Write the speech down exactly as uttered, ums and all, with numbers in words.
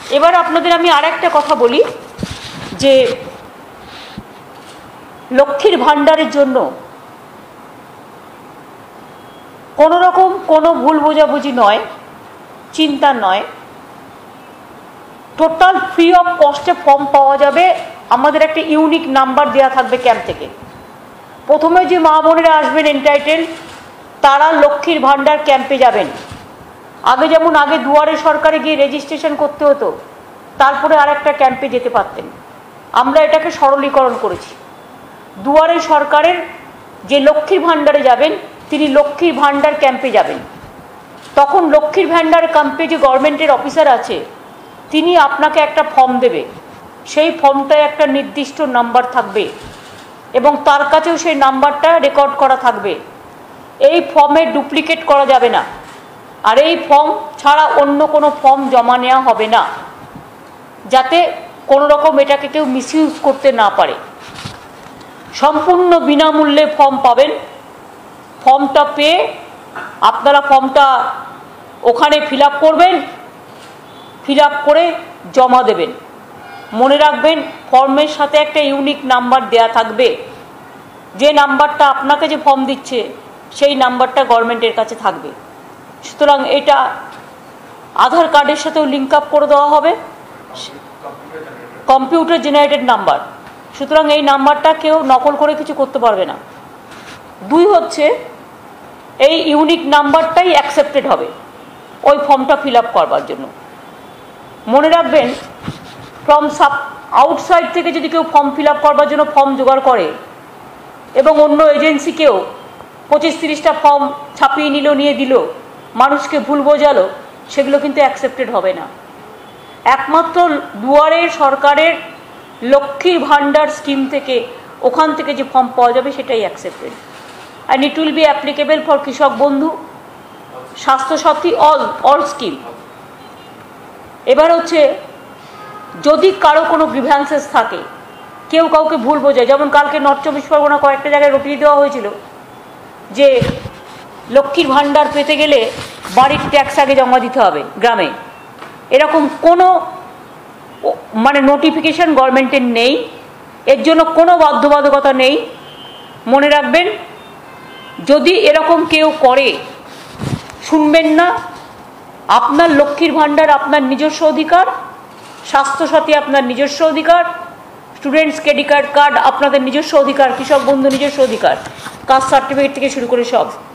এবার আপনাদের আমি আর একটা কথা বলি যে লক্ষ্মীর ভাণ্ডারের জন্য কোনো রকম কোনো ভুল বোঝাবুঝি নয়, চিন্তা নয়, টোটাল ফ্রি অফ কস্টে ফর্ম পাওয়া যাবে। আমাদের একটা ইউনিক নাম্বার দেওয়া থাকবে ক্যাম্প থেকে। প্রথমে যে মা বোনেরা আসবেন এন্টাইটেল, তারা লক্ষ্মীর ভাণ্ডার ক্যাম্পে যাবেন। আগে যেমন আগে দুয়ারে সরকারে গিয়ে রেজিস্ট্রেশন করতে হতো, তারপরে আর একটা ক্যাম্পে যেতে পারতেন। আমরা এটাকে সরলীকরণ করেছি। দুয়ারে সরকারের যে লক্ষ্মীর ভাণ্ডারে যাবেন, তিনি লক্ষ্মীর ভাণ্ডার ক্যাম্পে যাবেন। তখন লক্ষ্মীর ভাণ্ডার ক্যাম্পে যে গভর্নমেন্টের অফিসার আছে, তিনি আপনাকে একটা ফর্ম দেবে। সেই ফর্মটায় একটা নির্দিষ্ট নাম্বার থাকবে এবং তার কাছেও সেই নাম্বারটা রেকর্ড করা থাকবে। এই ফর্মে ডুপ্লিকেট করা যাবে না, আর এই ফর্ম ছাড়া অন্য কোনো ফর্ম জমা নেওয়া হবে না, যাতে কোনো রকম এটাকে কেউ মিসইউজ করতে না পারে। সম্পূর্ণ বিনামূল্যে ফর্ম পাবেন। ফর্মটা পেয়ে আপনারা ফর্মটা ওখানে ফিল আপ করবেন, ফিল আপ করে জমা দেবেন। মনে রাখবেন, ফর্মের সাথে একটা ইউনিক নাম্বার দেয়া থাকবে। যে নাম্বারটা আপনাকে যে ফর্ম দিচ্ছে, সেই নাম্বারটা গভর্নমেন্টের কাছে থাকবে। সুতরাং এটা আধার কার্ডের সাথেও লিঙ্ক আপ করে দেওয়া হবে, কম্পিউটার জেনারেটেড নাম্বার। সুতরাং এই নাম্বারটা কেউ নকল করে কিছু করতে পারবে না। দুই হচ্ছে, এই ইউনিক নাম্বারটাই অ্যাকসেপ্টেড হবে ওই ফর্মটা ফিল আপ করবার জন্য। মনে রাখবেন, ফ্রম সাব আউটসাইড থেকে যদি কেউ ফর্ম ফিল আপ করবার জন্য ফর্ম জোগাড় করে এবং অন্য এজেন্সিকেও পঁচিশ তিরিশটা ফর্ম ছাপিয়ে নিল, নিয়ে দিল, মানুষকে ভুল বোঝালো, সেগুলো কিন্তু অ্যাকসেপ্টেড হবে না। একমাত্র দুয়ারে সরকারের লক্ষ্মীর ভাণ্ডার স্কিম থেকে, ওখান থেকে যে ফর্ম পাওয়া যাবে, সেটাই accepted. And it will be applicable for Krishak Bandhu, Swasthya Sathi, all all scheme. এবার হচ্ছে, যদি কারো কোনো গ্রিভ্যান্সেস থাকে, কেউ কাউকে ভুল বোঝায়, যেমন কালকে নর্থ চব্বিশ পরগনা কয়েকটা জায়গায় রটিয়ে দেওয়া হয়েছিল যে লক্ষ্মীর ভাণ্ডার পেতে গেলে বাড়ির ট্যাক্স আগে জমা দিতে হবে গ্রামে। এরকম কোনো মানে নোটিফিকেশন গভর্নমেন্টের নেই, এর জন্য কোনো বাধ্যবাধকতা নেই। মনে রাখবেন, যদি এরকম কেউ করে, শুনবেন না। আপনার লক্ষ্মীর ভাণ্ডার আপনার নিজস্ব অধিকার, স্বাস্থ্যসাথী আপনার নিজস্ব অধিকার, স্টুডেন্টস ক্রেডিট কার্ড কার্ড আপনাদের নিজস্ব অধিকার, কৃষক বন্ধু নিজস্ব অধিকার, কাস্ট সার্টিফিকেট থেকে শুরু করে সব।